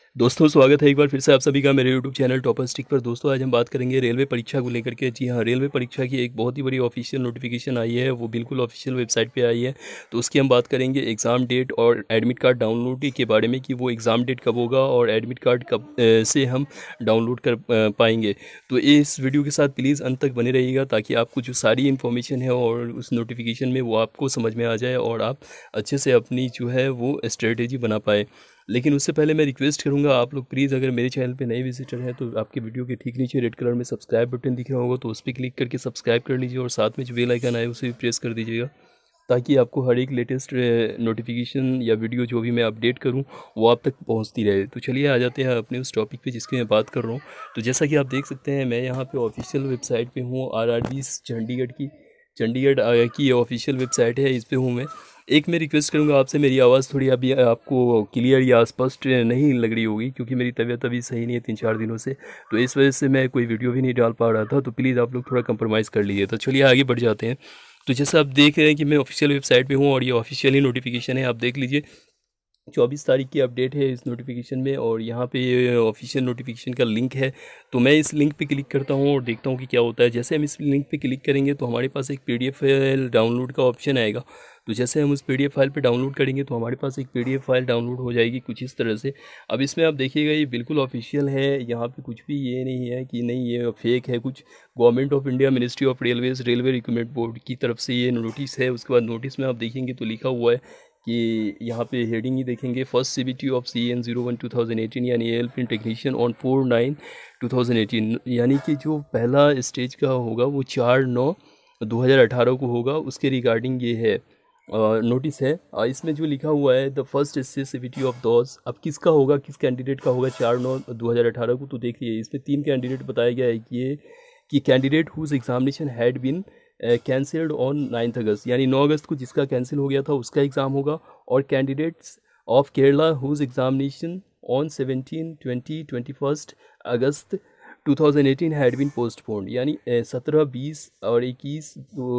दोस्तों स्वागत है एक बार फिर से आप सभी का मेरे यूट्यूब चैनल टॉपर स्टिक पर। दोस्तों आज हम बात करेंगे रेलवे परीक्षा को लेकर के। जी हाँ, रेलवे परीक्षा की एक बहुत ही बड़ी ऑफिशियल नोटिफिकेशन आई है, वो बिल्कुल ऑफिशियल वेबसाइट पे आई है। तो उसकी हम बात करेंगे एग्ज़ाम डेट और एडमिट कार्ड डाउनलोड के बारे में कि वो एग्ज़ाम डेट कब होगा और एडमिट कार्ड कब से हम डाउनलोड कर पाएंगे। तो इस वीडियो के साथ प्लीज़ अंत तक बने रहिएगा ताकि आपको जो सारी इन्फॉर्मेशन है और उस नोटिफिकेशन में वो आपको समझ में आ जाए और आप अच्छे से अपनी जो है वो स्ट्रेटेजी बना पाए। लेकिन उससे पहले मैं रिक्वेस्ट करूंगा आप लोग प्लीज़, अगर मेरे चैनल पे नए विजिटर हैं तो आपके वीडियो के ठीक नीचे रेड कलर में सब्सक्राइब बटन दिख रहा होगा, तो उस पर क्लिक करके सब्सक्राइब कर लीजिए और साथ में जो बेल आइकन आए उसे भी प्रेस कर दीजिएगा ताकि आपको हर एक लेटेस्ट नोटिफिकेशन या वीडियो जो भी मैं अपडेट करूं वो आप तक पहुंचती रहे। तो चलिए आ जाते हैं अपने उस टॉपिक पे जिसकी मैं बात कर रहा हूं। तो जैसा कि आप देख सकते हैं मैं यहाँ पे ऑफिशियल वेबसाइट पे हूँ, RRB चंडीगढ़ की ऑफिशियल वेबसाइट है, इस पर हूँ मैं। एक मैं रिक्वेस्ट करूंगा आपसे, मेरी आवाज़ थोड़ी अभी आपको क्लियर या स्पष्ट नहीं लग रही होगी क्योंकि मेरी तबीयत अभी सही नहीं है 3-4 दिनों से, तो इस वजह से मैं कोई वीडियो भी नहीं डाल पा रहा था। तो प्लीज़ आप लोग थोड़ा कंप्रोमाइज़ कर लीजिए। तो चलिए आगे बढ़ जाते हैं। तो जैसा आप देख रहे हैं कि मैं ऑफिशियल वेबसाइट पे हूँ और ये ऑफिशियल ही नोटिफिकेशन है, आप देख लीजिए 24 तारीख की अपडेट है इस नोटिफिकेशन में और यहाँ पे ये ऑफिशियल नोटिफिकेशन का लिंक है। तो मैं इस लिंक पे क्लिक करता हूँ और देखता हूँ कि क्या होता है। जैसे हम इस लिंक पे क्लिक करेंगे तो हमारे पास एक PDF फाइल डाउनलोड का ऑप्शन आएगा। तो जैसे हम उस PDF फाइल पे डाउनलोड करेंगे तो हमारे पास एक PDF फाइल डाउनलोड हो जाएगी कुछ इस तरह से। अब इसमें आप देखिएगा ये बिल्कुल ऑफिशियल है, यहाँ पे कुछ भी ये नहीं है कि नहीं ये फेक है कुछ। Government of India, ministry of railways, railway recruitment board की तरफ से ये नोटिस है। उसके बाद नोटिस में आप देखेंगे तो लिखा हुआ है कि यहाँ पे हेडिंग ही देखेंगे, फर्स्ट CBT ऑफ CN 01 2018 यानी ALP एंड टेक्नीशियन ऑन 4/9/2018, यानी कि जो पहला स्टेज का होगा वो 4/9/2018 को होगा। उसके रिगार्डिंग ये है नोटिस है। इसमें जो लिखा हुआ है the first CBT of those, अब किसका होगा, किस कैंडिडेट का होगा 4/9/2018 को। तो देखिए इसमें 3 कैंडिडेट बताया गया है कि candidate whose examination had been cancelled on 9 August, यानी 9 अगस्त को जिसका कैंसिल हो गया था उसका एग्ज़ाम होगा। और candidates of Kerala whose examination on 17, 20, 21 August 2018 had been postponed, यानी 17, 20 और 21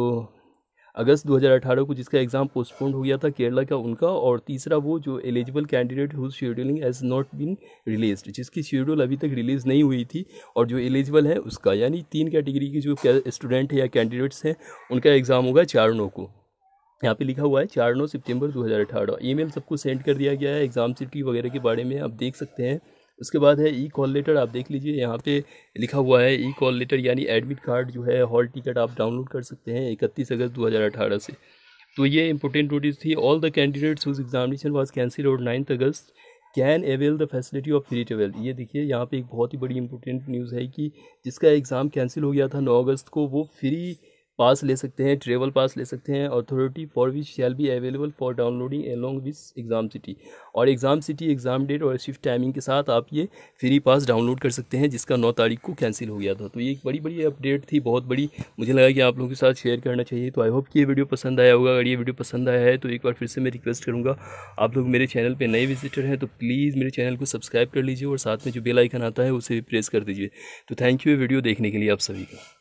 अगस्त 2018 को जिसका एग्ज़ाम पोस्टपोन्ड हो गया था केरला का उनका। और तीसरा वो जो eligible candidate whose scheduling has not been released, जिसकी शेड्यूल अभी तक रिलीज़ नहीं हुई थी और जो एलिजिबल है उसका, यानी 3 कैटेगरी के जो स्टूडेंट है या कैंडिडेट्स हैं उनका एग्ज़ाम होगा 4/9 को। यहाँ पे लिखा हुआ है 4/9 सितंबर 2018। ईमेल सबको सेंड कर दिया गया है एग्ज़ाम सिटी वगैरह के बारे में, आप देख सकते हैं। उसके बाद है ई कॉल लेटर, आप देख लीजिए यहाँ पे लिखा हुआ है ई कॉल लेटर, यानी एडमिट कार्ड जो है हॉल टिकट आप डाउनलोड कर सकते हैं 31 अगस्त 2018 से। तो ये इंपॉर्टेंट नोटिस थी। All the candidates whose examination was cancel on 9 August can avail the facility of free travel. ये देखिए यहाँ पे एक बहुत ही बड़ी इंपॉर्टेंट न्यूज़ है कि जिसका एग्ज़ाम कैंसिल हो गया था 9 अगस्त को वो फ्री पास ले सकते हैं, ट्रेवल पास ले सकते हैं। Authority for which shall be available for downloading along with exam city, और एग्ज़ाम सिटी, एग्ज़ाम डेट और शिफ्ट टाइमिंग के साथ आप ये फ्री पास डाउनलोड कर सकते हैं जिसका 9 तारीख को कैंसिल हो गया था। तो ये एक बड़ी बड़ी अपडेट थी, बहुत बड़ी, मुझे लगा कि आप लोगों के साथ शेयर करना चाहिए। तो आई होप कि ये वीडियो पसंद आया होगा। अगर ये वीडियो पसंद आया है तो एक बार फिर से मैं रिक्वेस्ट करूँगा, आप लोग मेरे चैनल पर नए विजिटर हैं तो प्लीज़ मेरे चैनल को सब्सक्राइब कर लीजिए और साथ में जो बेल आइकन आता है उसे प्रेस कर दीजिए। तो थैंक यू वीडियो देखने के लिए आप सभी का।